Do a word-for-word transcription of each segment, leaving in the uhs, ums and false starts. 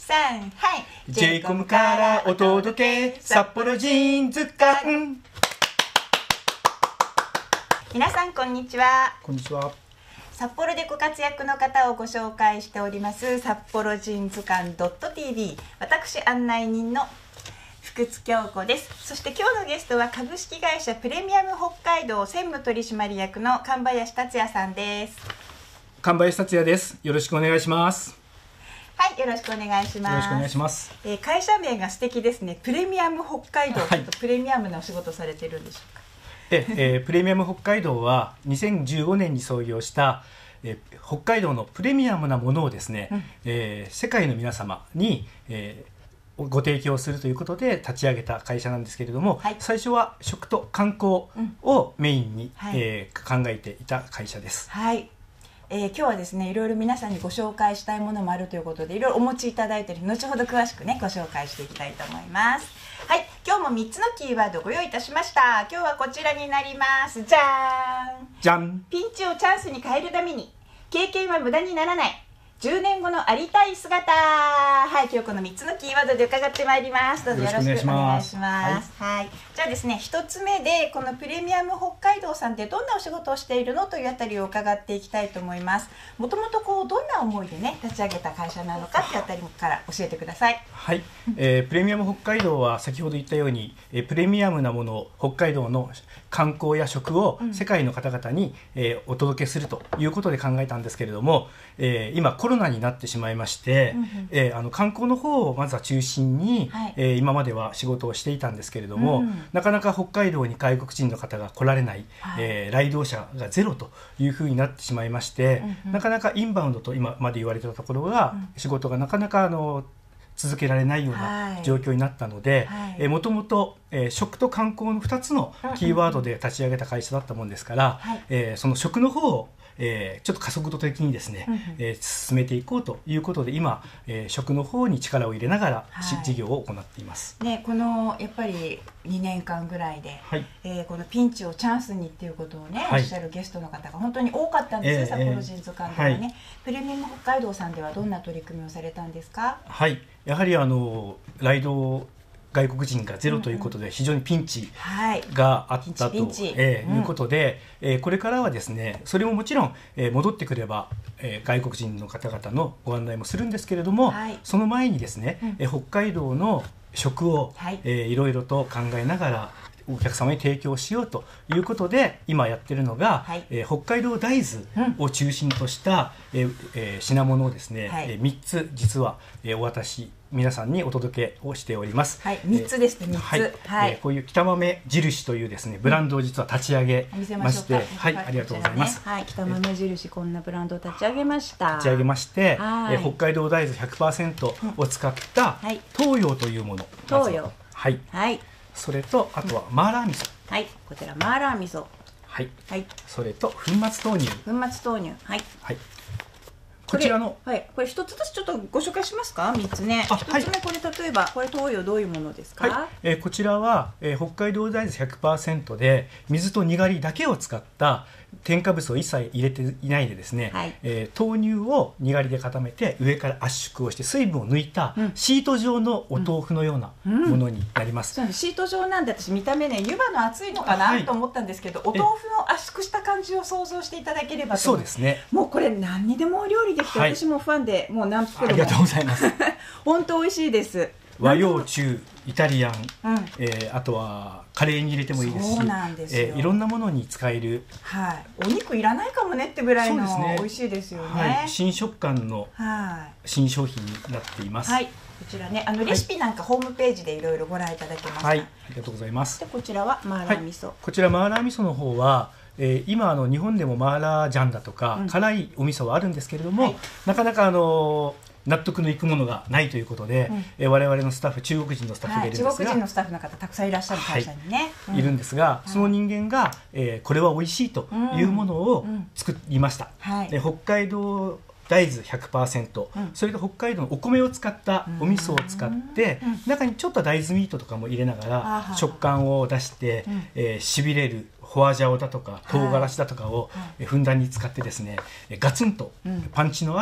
さん、はい。 ジェイコム からお届け、札幌ジーンズ館。 皆さんこんにちは。 こんにちは。 札幌でご活躍の方をご紹介しております札幌ジーンズ館 .tv、 私案内人の福津京子です。そして今日のゲストは株式会社プレミアム北海道専務取締役の神林達也さんです。 神林達也です。よろしくお願いします。 はい、よろしくお願いします。 よろしくお願いします。 えー、会社名が素敵ですね。プレミアム北海道、はい、ちょっとプレミアムなお仕事されてるんでしょうか。 ええー、プレミアム北海道はにせんじゅうごねんに創業した、えー、北海道のプレミアムなものをですね、うん、えー、世界の皆様に、えー、ご提供するということで立ち上げた会社なんですけれども、はい、最初は食と観光をメインに、うん、はい、えー、考えていた会社です。 はい、えー、今日はですね、いろいろ皆さんにご紹介したいものもあるということで、いろいろお持ちいただいている、後ほど詳しくねご紹介していきたいと思います。はい、今日もみっつのキーワードをご用意いたしました。今日はこちらになります。じゃーんじゃん。 ピンチをチャンスに変えるために経験は無駄にならない、じゅうねんごのありたい姿。はい、今日このみっつのキーワードで伺ってまいります。どうぞよろしくお願いします。はい、はい、じゃあですね、ひとつめでこのプレミアム北海道さんってどんなお仕事をしているのというあたりを伺っていきたいと思います。もともとこうどんな思いでね立ち上げた会社なのかってあたりから教えてください。 はい、えー、プレミアム北海道は先ほど言ったように、えー、プレミアムなものを北海道の観光や食を世界の方々に、うん、えー、お届けするということで考えたんですけれども、えー、今コロナになってしまいまして、うんうん、えー、あの観光の方をまずは中心に、はい、えー、今までは仕事をしていたんですけれども、うん、なかなか北海道に外国人の方が来られない、はい、えー、来道者がゼロというふうになってしまいまして、うんうん、なかなかインバウンドと今まで言われていたところが、うん、仕事がなかなかあの続けられないような状況になったので、もともと食と観光のふたつのキーワードで立ち上げた会社だったもんですから、はい、えー、その食の方をえー、ちょっと加速度的にですね、うんうん、えー、進めていこうということで今、えー、食の方に力を入れながら、はい、事業を行っています、 ね、このやっぱりにねんかんぐらいで、はい、えー、このピンチをチャンスにっていうことをね、はい、おっしゃるゲストの方が本当に多かったんですよ、えー、札幌ジーンズ館ではね、はい、プレミアム北海道さんではどんな取り組みをされたんですか。 はい、やはりあの来道外国人がゼロということで非常にピンチがあったということで、えー、これからはですね、それももちろん、えー、戻ってくれば、えー、外国人の方々のご案内もするんですけれども、はい、その前にですね、うん、えー、北海道の食を、はい、えー、いろいろと考えながらお客様に提供しようということで今やってるのが、はい、えー、北海道大豆を中心とした、うん、えーえー、品物をですね、はい、えー、みっつ実は、えー、お渡し皆さんにお届けをしております。 はい、みっつですね、みっつ。はい、 はい、えー、こういう北豆印というですねブランドを実は立ち上げまして、うん、はい、ありがとうございます。 はい、北豆印、こんなブランドを立ち上げました。 立ち上げまして、はい、えー、北海道大豆 ひゃくパーセント を使った、うん、はい、東洋というもの。 東洋。 はい。 はい。 それとあとはマーラー味噌。 はい、こちらマーラー味噌。 はい。はい。それと粉末豆乳。 粉末豆乳。はい。 はい。こちらの、 はい、これ一つずつちょっとご紹介しますか。みっつね。一つ目、これ例えばこれ東洋どういうものですか。 はい、えー、こちらは、えー、北海道大豆 ひゃくパーセント で水とにがりだけを使った添加物を一切入れていないでですね、はい、えー、豆乳をにがりで固めて上から圧縮をして水分を抜いたシート状のお豆腐のようなものになります、 うんうん、シート状なんで私見た目ね湯葉の厚いのかな、はい、と思ったんですけど、お豆腐の圧縮した感じを想像していただければと。 そうですね、 もうこれ何にでもお料理できて、はい、私もファンでもう何袋もありがとうございます本当美味しいです。 和洋中イタリアン、うん、えー、あとはカレーに入れてもいいですし、 そうなんですよ、 えー、いろんなものに使える、 はい、お肉いらないかもねってぐらいの、ね、美味しいですよね、 はい、新食感の新商品になっています。 はい、こちらね、あのレシピなんかホームページでいろいろご覧いただけます。 はい、ありがとうございます。 でこちらはマーラー味噌、はい、 こちらマーラー味噌の方は、えー、今あの日本でもマーラージャンだとか、うん、辛いお味噌はあるんですけれども、はい、なかなかあのー納得のいくものがないということで、うん、え我々のスタッフ、中国人のスタッフがいるんですが、 はい、中国人のスタッフの方たくさんいらっしゃる会社にね、 はい、うん、いるんですが、その人間が、えー、これは美味しいというものを作りました、うんうん、はい、で北海道大豆 ひゃくパーセント、うん、それと北海道のお米を使ったお味噌を使って、うん、中にちょっと大豆ミートとかも入れながら、うん、食感を出して、うん、えー、しびれるホアジャオだとか唐辛子だとかをふんだんに使ってですね、ガツンとパンチのある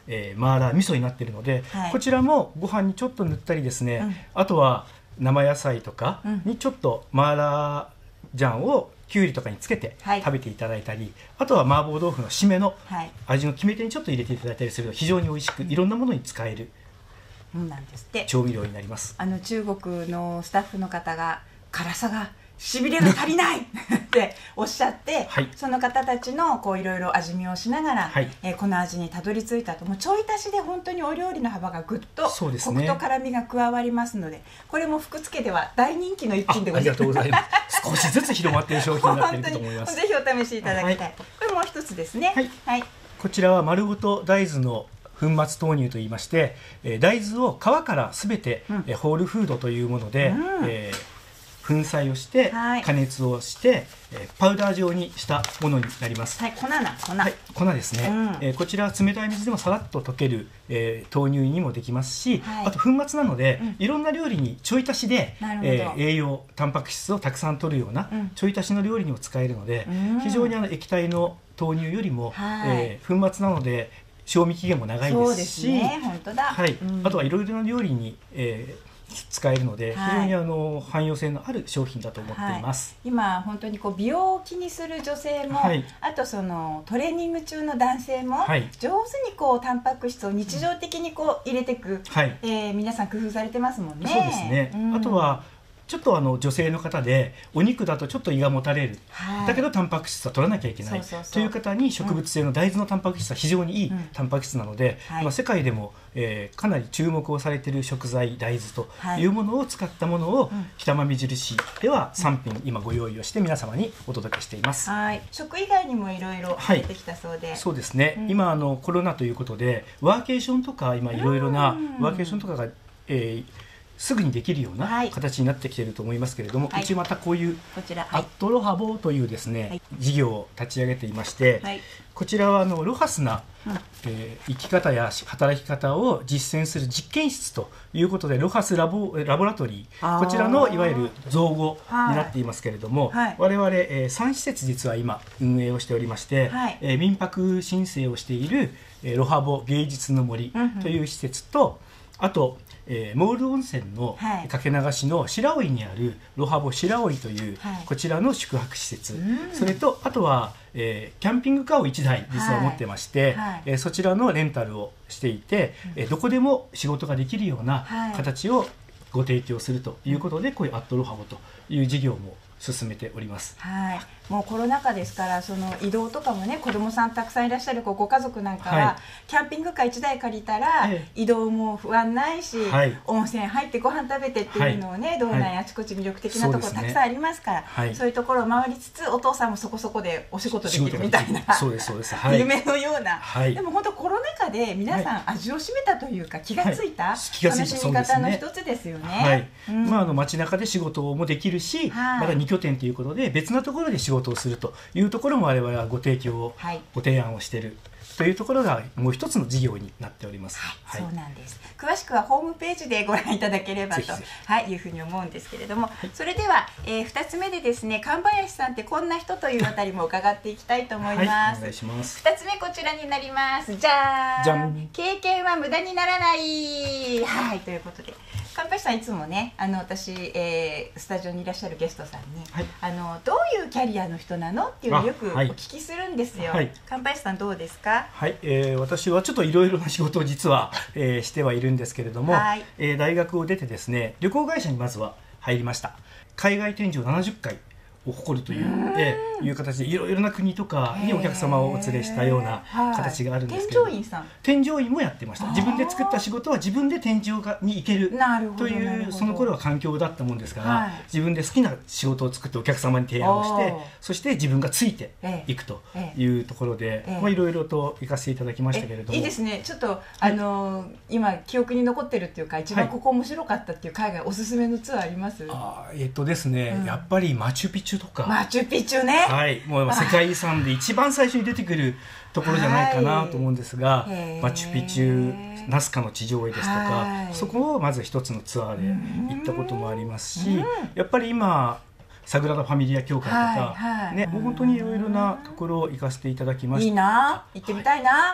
えー、マーラー味噌になっているので、 はい、 こちらもご飯にちょっと塗ったりですね、うん、あとは生野菜とかにちょっとマーラージャンをきゅうりとかにつけて食べていただいたり、はい、あとは麻婆豆腐の締めの味の決め手にちょっと入れていただいたりすると非常に美味しく、いろんなものに使える調味料になります。 あの中国のスタッフの方が辛さがしびれが足りないっておっしゃって、はい、その方たちのこういろいろ味見をしながら、はい、えー、この味にたどり着いたと、もうちょい足しで本当にお料理の幅がぐっとコクと辛みが加わりますので、これも福助では大人気の一品でございます。ありがとうございます少しずつ広まっている商品になっていると思います。 ぜひお試しいただきたい、はい、これもう一つですね、はいはい、 こちらは丸ごと大豆の粉末豆乳といいまして、大豆を皮からすべて、うん、ホールフードというもので、うん、えー粉砕をして加熱をして、はい、パウダー状にしたものになります。 はい、粉な粉、 はい、粉ですね、うん、えー、こちらは冷たい水でもさらっと溶ける、えー、豆乳にもできますし、はい、あと粉末なので、うん、いろんな料理にちょい足しで、えー、栄養タンパク質をたくさん取るような、うん、ちょい足しの料理にも使えるので、うん、非常にあの液体の豆乳よりも、はい、えー、粉末なので賞味期限も長いですし、 そうですね、本当だ、 はい、うん、あとはいろいろな料理に、えー使えるので、はい、非常にあの汎用性のある商品だと思っています。 はい、今本当にこう美容を気にする女性も、はい、あとそのトレーニング中の男性も、はい、上手にこうタンパク質を日常的にこう入れていく、はい、えー、皆さん工夫されてますもんね。 そうですね、うん、あとはちょっとあの女性の方でお肉だとちょっと胃がもたれる、はい、だけどタンパク質は取らなきゃいけないという方に植物性の大豆のタンパク質は非常にいいタンパク質なので、うん、まあ、世界でも、えー、かなり注目をされている食材大豆というものを使ったものを、はい、北間印ではさん品今ご用意をして皆様にお届けしています。 はい、食以外にもいろいろ出てきたそうで、 はい、そうですね、うん、今あのコロナということでワーケーションとか今いろいろなワーケーションとかが、えーすぐにできるような形になってきていると思いますけれども、はい、うちまたこういうこちら、はい、アットロハボというですね、はい、事業を立ち上げていまして、はい、こちらはあのロハスな、うん、えー、生き方や働き方を実践する実験室ということでロハスラボ、ラボラトリー、こちらのいわゆる造語になっていますけれども、はい、我々、えー、さん施設実は今運営をしておりまして、はい、えー、民泊申請をしている、えー、ロハボ芸術の森という施設と、うん、あとえー、モール温泉のかけ流しの白老にあるロハボ白老という、はい、こちらの宿泊施設、うん、それとあとは、えー、キャンピングカーをいちだい実は持ってまして、はいはい、えー、そちらのレンタルをしていて、うん、えー、どこでも仕事ができるような形をご提供するということで、こういうアットロハボという事業も進めております。 はい、もうコロナ禍ですから、その移動とかもね、子どもさんたくさんいらっしゃるご家族なんかは、はい、キャンピングカーいちだい借りたら、ええ、移動も不安ないし、はい、温泉入ってご飯食べてっていうのをね、はい、道内あちこち魅力的なところたくさんありますから、はい、そういうところを回りつつお父さんもそこそこでお仕事できるみたいな、 そうですそうです、はい、 夢のような、はい、でも本当コロナ禍で皆さん味を占めたというか、気がついた、はい、楽しみ方の一つですよね。はい、うん、まあ、あの街中で仕事もできるし、はい、またに拠点ということで別なところで仕事をするというところも我々はご提供を、はい、ご提案をしているというところがもう一つの事業になっております。 はい、はい、そうなんです。詳しくはホームページでご覧いただければと、はい、いうふうに思うんですけれども、はい、それでは、えー、ふたつめでですね、神林さんってこんな人というあたりも伺っていきたいと思います。はい、お願いします。ふたつめこちらになります。じゃーん。じゃん。経験は無駄にならない。はい、ということで。神林さんいつもね、あの私、えー、スタジオにいらっしゃるゲストさんに、はい、あのどういうキャリアの人なのっていうのをよくお聞きするんですよ。はい、神林さんどうですか？ はい、えー、私はちょっといろいろな仕事を実は、えー、してはいるんですけれども、はい、えー、大学を出てですね、旅行会社にまずは入りました。海外展示をななじゅっかいを誇るという、えー、いう形でいろいろな国とかにお客様をお連れしたような形があるんですけど、 添乗員さん、 添乗員もやってました。自分で作った仕事は自分で展示がに行けるというその頃は環境だったもんですから、はい、自分で好きな仕事を作ってお客様に提案をして、そして自分がついていくというところで、まあいろいろと行かせていただきましたけれども、 いいですね。ちょっとあのー、今記憶に残ってるっていうか、一番ここ面白かったっていう海外おすすめのツアーあります？ あー、えっとですね、うん、やっぱりマチュピチュとか、 マチュピチュね、 はい、もう世界遺産で一番最初に出てくるところじゃないかなと思うんですが、はい、マチュピチュ、ナスカの地上絵ですとか、はい、そこをまず一つのツアーで行ったこともありますし、やっぱり今サグラダ・ファミリア教会とか、はいはい、ね、もう本当にいろいろなところを行かせていただきました。 いいな、行ってみたいな。 え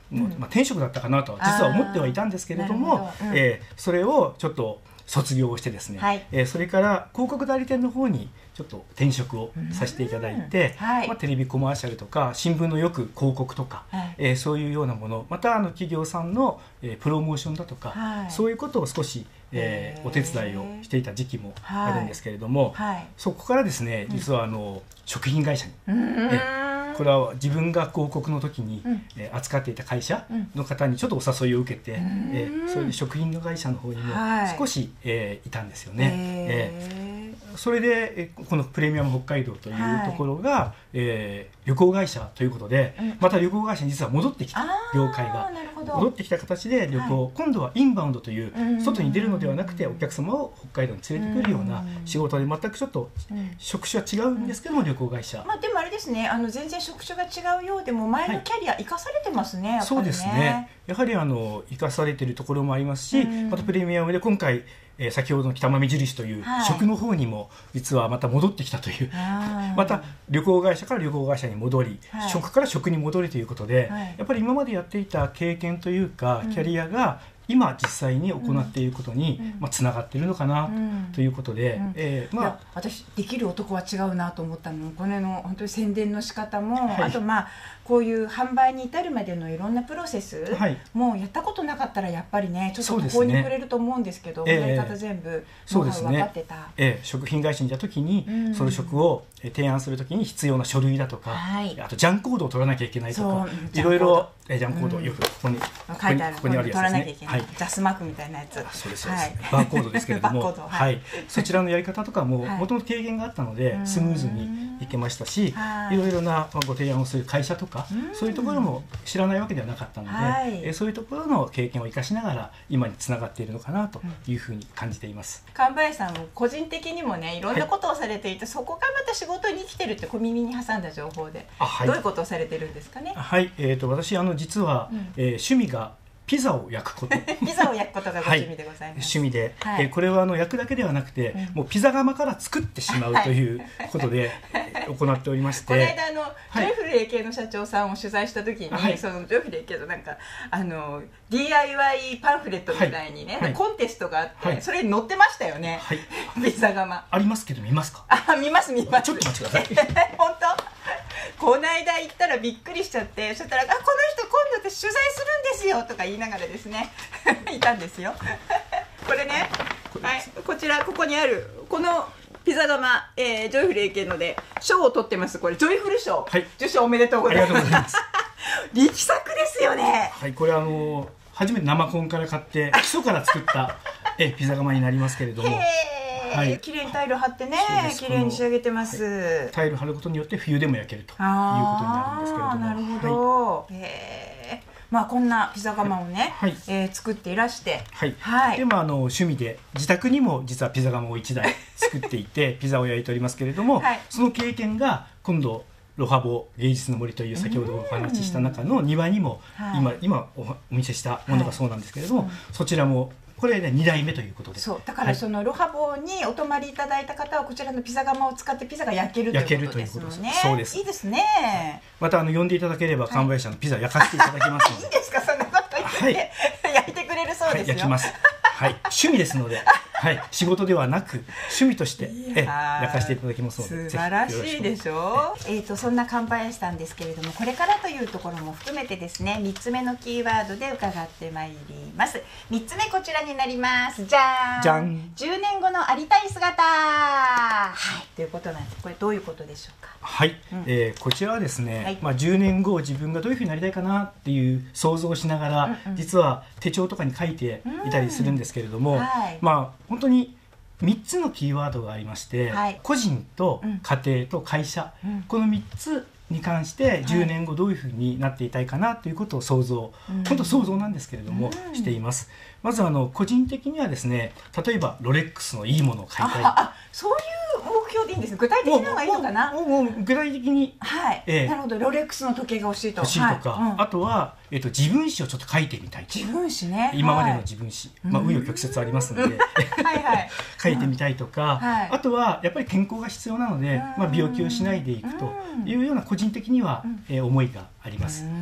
まあ、転職だったかなとは実は思ってはいたんですけれども、うん、えー、それをちょっと卒業してですね、はい、えー、それから広告代理店の方にちょっと転職をさせていただいて、はい、まあ、テレビコマーシャルとか新聞のよく広告とか、はい、えー、そういうようなもの、またあの企業さんの、えー、プロモーションだとか、はい、そういうことを少し、えー、お手伝いをしていた時期もあるんですけれども、はいはい、そこからですね、実はあの、うん、食品会社に、えーこれは自分が広告の時に、うん、えー、扱っていた会社の方にちょっとお誘いを受けて、うん、えー、そういう食品の会社の方にも少し、はい、えー、いたんですよね。えー、それでこのプレミアム北海道というところが、はい、えー、旅行会社ということで、うん、また旅行会社に実は戻ってきた、業界が戻ってきた形で旅行、はい、今度はインバウンドという外に出るのではなくてお客様を北海道に連れてくるような仕事で、全くちょっと職種は違うんですけども、旅行会社、 まあ、でもあれですね、あの全然職種が違うようでも前のキャリア生かされてますね、はい、やっぱりね。 そうですね、やはりあの生かされているところもありますし、またプレミアムで今回、えー、先ほどの北豆印という食の方にも実はまた戻ってきたという、はい、また旅行会社から旅行会社に戻り、はい、食から食に戻りということで、はい、やっぱり今までやっていた経験というか、キャリアが今実際に行っていることに、うん、まあ、つながっているのかな、うん、ということで、うん、えーまあ、 私できる男は違うなと思ったのこれの本当に宣伝の仕方も、はい、あとまあこういう販売に至るまでのいろんなプロセス、はい、もうやったことなかったらやっぱりねちょっと途方に暮れると思うんですけど、やり方全部ノウハウ分かってた、 えー、食品会社にいた時に、うん、その食を提案する時に必要な書類だとか、はい、あとジャンコードを取らなきゃいけないとか、いろいろジャンコードをよくここに、うん、 書いてある、ここにあるやつですね、取らなきゃいけない、はい、ジャスマークみたいなやつ、 そうですそうです、はい、バーコードですけれどもはい、はい、そちらのやり方とかももともと経験があったので、スムーズにいけましたし、いろいろなご提案をする会社とか、そういうところも知らないわけではなかったので、はい、えそういうところの経験を生かしながら今につながっているのかなというふうに感じています。 神林さんも個人的にもねいろんなことをされていて、はい、そこがまた仕事に生きてるって小耳に挟んだ情報で、はい、どういうことをされてるんですかね。 はい、えー、と私あの実は、うん、えー、趣味がピザを焼くことピザを焼くことがご趣味でございます、はい、 趣味で、はい、えー、これはあの焼くだけではなくて、うん、もうピザ窯から作ってしまうということで行っておりまして、 この間あの、はい、ジョイフル エーケー の社長さんを取材した時に、はい、そのジョイフル エーケー のなんかあの ディーアイワイ パンフレットみたいにね、はい、コンテストがあって、はい、それに載ってましたよね、はい、ピザ窯ありますけど見ますか。 あ、見ます見ます。 ちょっと待ってください本当この間行ったらびっくりしちゃって、そしたらあこの人今度私取材するんですよとか言いながらですねいたんですよこれね、はい、こちらここにあるこのピザ窯、えー、ジョイフル エーケー ので賞を取ってます。これジョイフル賞、はい、受賞おめでとうございます。ます力作ですよね。 はい、これあの初めて生コンから買って基礎から作ったえピザ窯になりますけれども、 はい、綺麗にタイル貼ってね、綺麗に仕上げてます、はい、 タイル貼ることによって冬でも焼けるということになるんですけれども、 なるほど、はい、へー、まあ、こんなピザ窯をね、はい、えー、作っていらして、 はいはい、でもあの趣味で自宅にも実はピザ窯をいちだい作っていてピザを焼いておりますけれども、はい、その経験が今度ロハボ芸術の森という先ほどお話しした中の庭にも、はい、今, 今お見せしたものがそうなんですけれども、はい、そちらもこれねにだいめということで、 そうだからそのロハボにお泊まりいただいた方はこちらのピザ窯を使ってピザが焼けるということですもんね。 そうです。 いいですね。 またあの呼んでいただければ神林さんのピザ焼かせていただきますので、 はい、いいですか、そんなこと言って、はい、焼いてくれるそうですよ、はい、焼きます、はい、趣味ですのではい、仕事ではなく趣味としてえ焼かせていただきますので素晴らしいでしょう。えーとそんな神林さんですけれども、これからというところも含めてですね、みっつめのキーワードで伺ってまいります。みっつめこちらになります。じゃーん、じゃん、じゅうねんごのありたい姿、はい、ということなんです。これどういうことでしょうか。 はい、うん、えー、こちらはですね、はい、まあ、じゅうねんご自分がどういうふうになりたいかなっていう想像をしながら、うんうん、実は手帳とかに書いていたりするんですけれども、うん、はい、まあ本当にみっつのキーワードがありまして、はい、個人と家庭と会社、うん、このみっつに関してじゅうねんごどういうふうになっていたいかなということを想像、はい、本当想像なんですけれども、うん、しています。まずあの個人的にはですね、例えばロレックスのいいものを買いたい、 ああ、そういう目標でいいんですね。具体的なのがいいのかな。 もうもうもう具体的に、 はい、えー、なるほど、ロレックスの時計が欲しいと欲しいとか、はい、うん、あとは、えー、と自分史をちょっと書いてみたいと。 自分史ね、 今までの自分史、はい、まあ紆余曲折ありますのではい、はい、書いてみたいとか、うん、はい、あとはやっぱり健康が必要なので、まあ、病気をしないでいくというような個人的には、うん、えー、思いがあります。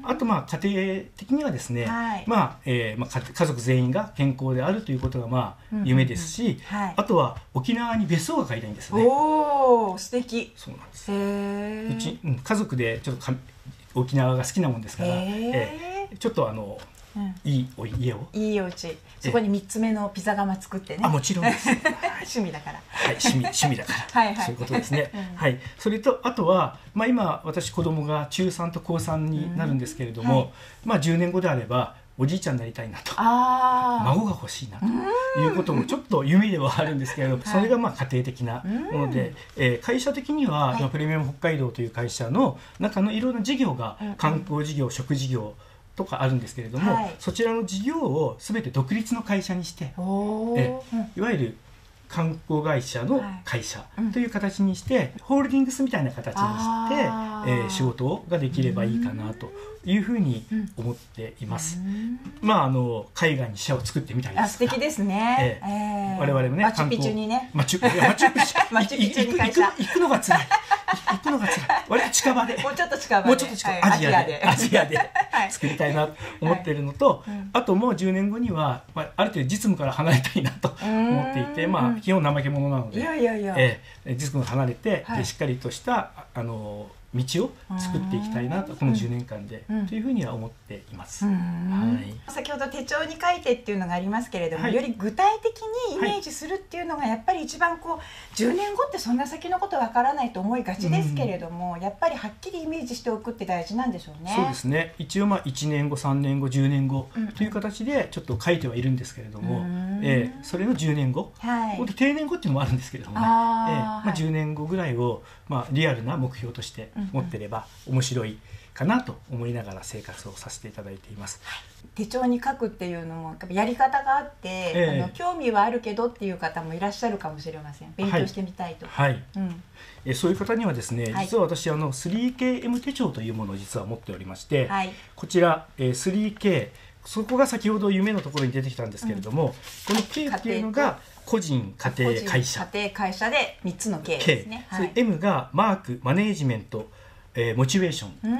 あとまあ家庭的にはですね、 はい、 まあえーまあ、家族全員が健康であるということがまあ夢ですし、はい、あとは沖縄に別荘が買いたいんですね。 おー、素敵。 そうなんです。 へうち、うん、家族でちょっと沖縄が好きなもんですから、えー、ちょっとあの、うん、いいお家をいいお家、そこにみっつめのピザ窯作ってね。 あ、もちろんです。 趣味だから。 はい、趣味趣味だから。はいはい。そういうことですね。うん、はい。それとあとはまあ今私子供がちゅうさんとこうさんになるんですけれども、はい、まあじゅうねんごであればおじいちゃんになりたいなと、孫が欲しいなということもちょっと夢ではあるんですけれども、それがまあ家庭的なもので、えー、会社的には、はい、プレミアム北海道という会社の中のいろんな事業が観光事業、食事業とかあるんですけれども、はい、そちらの事業を全て独立の会社にして、えいわゆる観光会社の会社という形にして、はい、うん、ホールディングスみたいな形にして、えー、仕事ができればいいかなというふうに思っています。まああの海外に支社を作ってみたいです。 あ、素敵ですね。 えーえー、我々もね、 マチュピチュにね、 マチュマチュピチュマチュピチュに会社行くのが辛い。行くのが辛い。割と近場で、 もうちょっと近場で、 もうちょっと近場、アジアでアジアで作りたいなと思っているのと、はい、あともうじゅうねんごには、まあ、ある程度実務から離れたいなと思っていて、まあ基本怠け者なので、 いやいやいや、 えー、実務から離れて、はい、しっかりとしたあの道を作っていきたいなと、このじゅうねんかんで、うん、というふうには思っています。はい、 先ほど手帳に書いてっていうのがありますけれども、はい、より具体的にイメージするっていうのがやっぱり一番こうじゅうねんごってそんな先のことわからないと思いがちですけれども、うん、やっぱりはっきりイメージしておくって大事なんでしょうね。 そうですね。一応まあいちねんご、さんねんご、じゅうねんごという形でちょっと書いてはいるんですけれども、うん、えー、それのじゅうねんご、はい、定年後っていうのもあるんですけれどもね、あ、えーまあ、じゅうねんごぐらいを、まあ、リアルな目標として持ってれば、うんうん、面白いかなと思いながら生活をさせていただいています。 手帳に書くっていうのもやり方があって、えー、あの興味はあるけどっていう方もいらっしゃるかもしれません。勉強してみたいと、 はい、はい、うん、えそういう方にはですね、実は私あの スリーケーエム 手帳というものを実は持っておりまして、はい、こちら、えー、スリーケー、 そこが先ほど夢のところに出てきたんですけれども、うん、この K っていうのが個人、家庭、会社、 家庭、会社でみっつの K ですね。 はい、M がマーク、マネージメント、えー、モチベーション、うん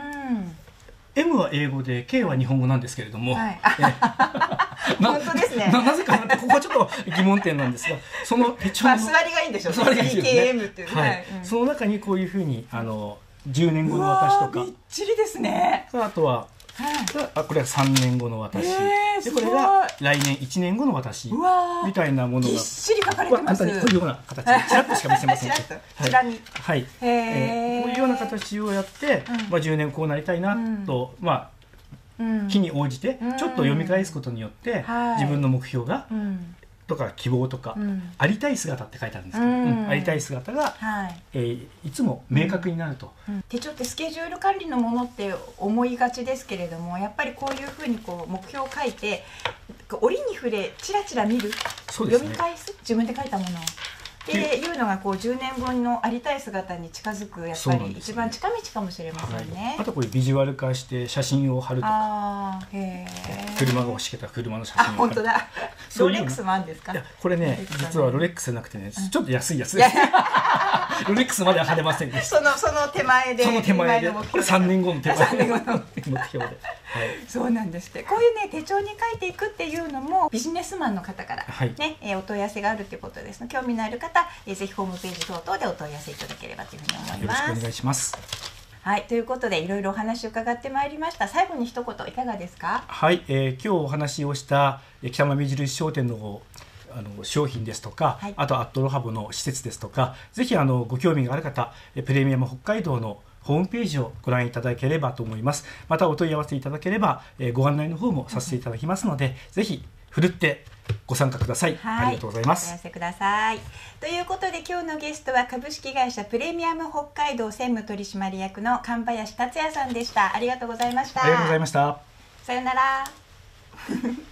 、M は英語で K は日本語なんですけれども、はい、 本当ですね。 な, なぜかなってここはちょっと疑問点なんですが、その手帳の、 まあ、座りがいいんでしょう。 座りがいいですね。 ケーエム っていう、 はい、うん、その中にこういうふうにあのじゅうねんごの私とか、 びっちりですね。 あとは、はい、あこれはさんねんごの私、えー、でこれが来年いちねんごの私みたいなものがぎっしり書かれてます。 簡単にこういうような形でちらっとしか見せませんけど、 ちら見、 はい、えー、こういうような形をやって、うん、まあ、じゅうねんこうなりたいなと、うん、まあうん、気に応じてちょっと読み返すことによって、うん、自分の目標が、うん、とか希望とか、うん、ありたい姿って書いてあるんですけど、うんうん、ありたい姿が、はい、えー、いつも明確になると、 うんうん、手帳ってスケジュール管理のものって思いがちですけれども、やっぱりこういうふうにこう目標を書いて折に触れチラチラ見る、そうですね、読み返す、自分で書いたものをっていうのがこうじゅうねんごのありたい姿に近づくやっぱり一番近道かもしれませんね。 はい、あとこういうビジュアル化して写真を貼るとか、あ、へー、車が欲しけたら車の写真を貼る。 あ、本当だ。ロレックスもあるんですか？ いやこれね、実はロレックスじゃなくてね、ちょっと安いやつです。ロレックスまでは貼れませんでした。 そのその手前で、 その手前で、これさんねんごの手前の目標で。はい、 そうなんですって。こういうね手帳に書いていくっていうのもビジネスマンの方からね、はい、えー、お問い合わせがあるということですので、興味のある方、えー、ぜひホームページ等々でお問い合わせいただければというふうに思います。 よろしくお願いします。 はい、ということでいろいろお話を伺ってまいりました。最後に一言いかがですか？ はい、えー、今日お話をした北間目印商店のあの商品ですとか、はい、あとアットロハブの施設ですとか、ぜひあのご興味がある方、プレミアム北海道のホームページをご覧いただければと思います。またお問い合わせいただければ、えー、ご案内の方もさせていただきますので、うん、ぜひふるってご参加ください。はい、ありがとうございます。 お問い合わせください。ということで今日のゲストは株式会社プレミアム北海道専務取締役の神林達也さんでした。ありがとうございました。 ありがとうございました。 さよなら。